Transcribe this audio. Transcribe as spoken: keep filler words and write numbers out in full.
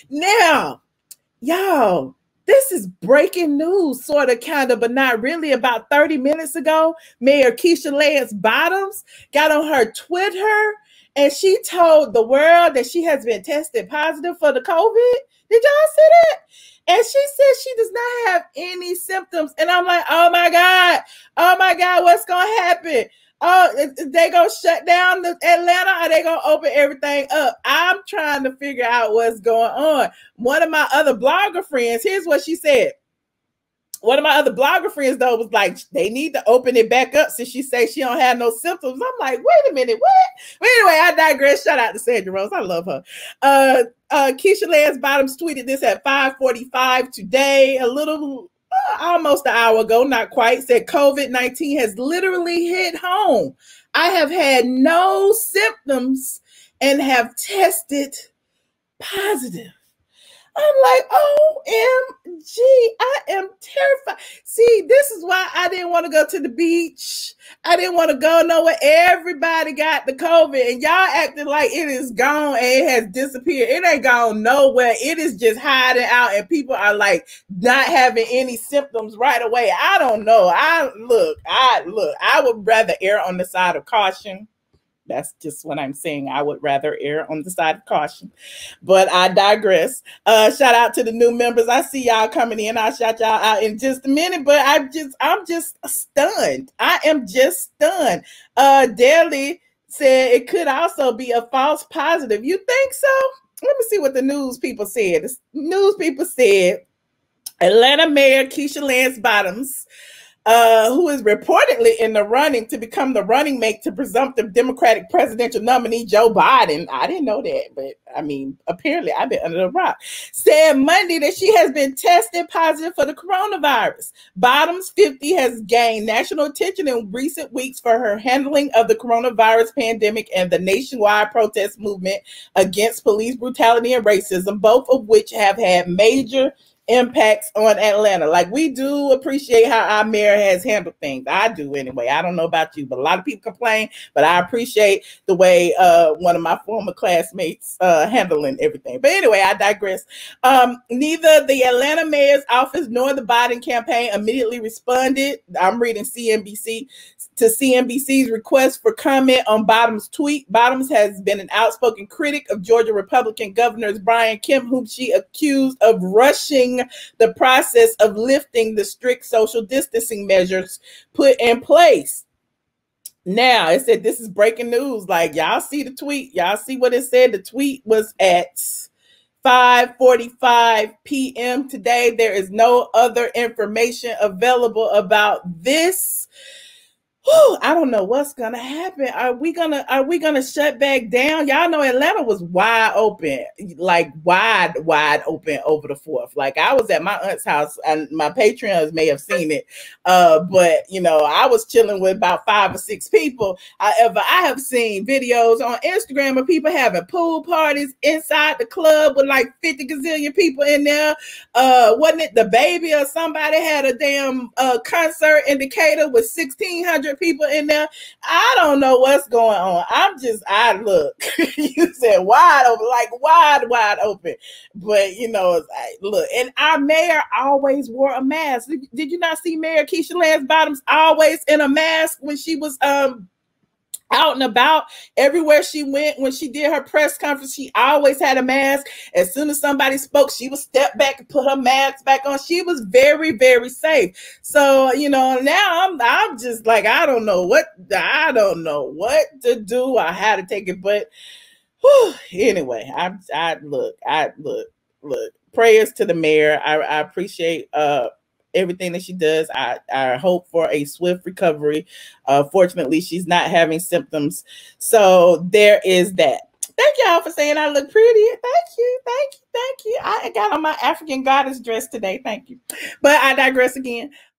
Now, y'all, this is breaking news, sort of, kind of, but not really. About thirty minutes ago, Mayor Keshia Lance Bottoms got on her Twitter and she told the world that she has been tested positive for the COVID. Did y'all see that? And she said she does not have any symptoms. And I'm like, oh my God, oh my God, what's going to happen? Oh, they gonna shut down the Atlanta, or they gonna open everything up? I'm trying to figure out what's going on. One of my other blogger friends, here's what she said. One of my other blogger friends, though, was like, they need to open it back up since she says she don't have no symptoms. I'm like, wait a minute, what? But anyway, I digress. Shout out to Sandra Rose. I love her. Uh, uh, Keshia Lance Bottoms tweeted this at five forty-five today, a little, uh, almost an hour ago, not quite, said COVID nineteen has literally hit home. I have had no symptoms and have tested positive. I'm like, O M G, I am terrified. See, this is why I didn't want to go to the beach. I didn't want to go nowhere. Everybody got the COVID, and y'all acting like it is gone and it has disappeared. It ain't gone nowhere. It is just hiding out, and people are like not having any symptoms right away. I don't know. I look, I look, I would rather err on the side of caution. That's just what I'm saying. I would rather err on the side of caution, but I digress. Uh, shout out to the new members. I see y'all coming in. I'll shout y'all out in just a minute, but I'm just, I'm just stunned. I am just stunned. Uh, Daly said it could also be a false positive. You think so? Let me see what the news people said. The news people said Atlanta Mayor Keshia Lance Bottoms, Uh, who is reportedly in the running to become the running mate to presumptive Democratic presidential nominee Joe Biden. I didn't know that, but I mean, apparently I've been under the rock. Said Monday that she has been tested positive for the coronavirus. Bottoms, fifty, has gained national attention in recent weeks for her handling of the coronavirus pandemic and the nationwide protest movement against police brutality and racism, both of which have had major impacts on Atlanta. Like, we do appreciate how our mayor has handled things. I do anyway. I don't know about you, but a lot of people complain, but I appreciate the way uh, one of my former classmates uh, handling everything. But anyway, I digress. Um, neither the Atlanta mayor's office nor the Biden campaign immediately responded. I'm reading C N B C to C N B C's request for comment on Bottoms' tweet. Bottoms has been an outspoken critic of Georgia Republican Governor Brian Kemp, whom she accused of rushing the process of lifting the strict social distancing measures put in place. Now, it said this is breaking news. Like, y'all see the tweet. Y'all see what it said. The tweet was at five forty-five p m today. There is no other information available about this. Whew, I don't know what's gonna happen. Are we gonna are we gonna shut back down? Y'all know Atlanta was wide open, like wide, wide open over the fourth. Like, I was at my aunt's house, and my Patreons may have seen it. Uh, but you know, I was chilling with about five or six people. However, I have seen videos on Instagram of people having pool parties inside the club with like fifty gazillion people in there. Uh, wasn't it the baby or somebody had a damn uh concert in Decatur with sixteen hundred people in there? I don't know what's going on. I'm just, I look, you said wide open, like wide, wide open. But you know, I, look, and our mayor always wore a mask. Did, did you not see Mayor Keshia Lance Bottoms always in a mask when she was um out and about? Everywhere she went, when she did her press conference, she always had a mask. As soon as somebody spoke, she would step back and put her mask back on. She was very, very safe. So, you know, now I'm I'm just like, I don't know what I don't know what to do or how to take it. But whew, anyway, I I look, I look, look, prayers to the mayor. I, I appreciate uh everything that she does. I, I hope for a swift recovery. Uh, fortunately, she's not having symptoms. So there is that. Thank y'all for saying I look pretty. Thank you. Thank you. Thank you. I got on my African goddess dress today. Thank you. But I digress again.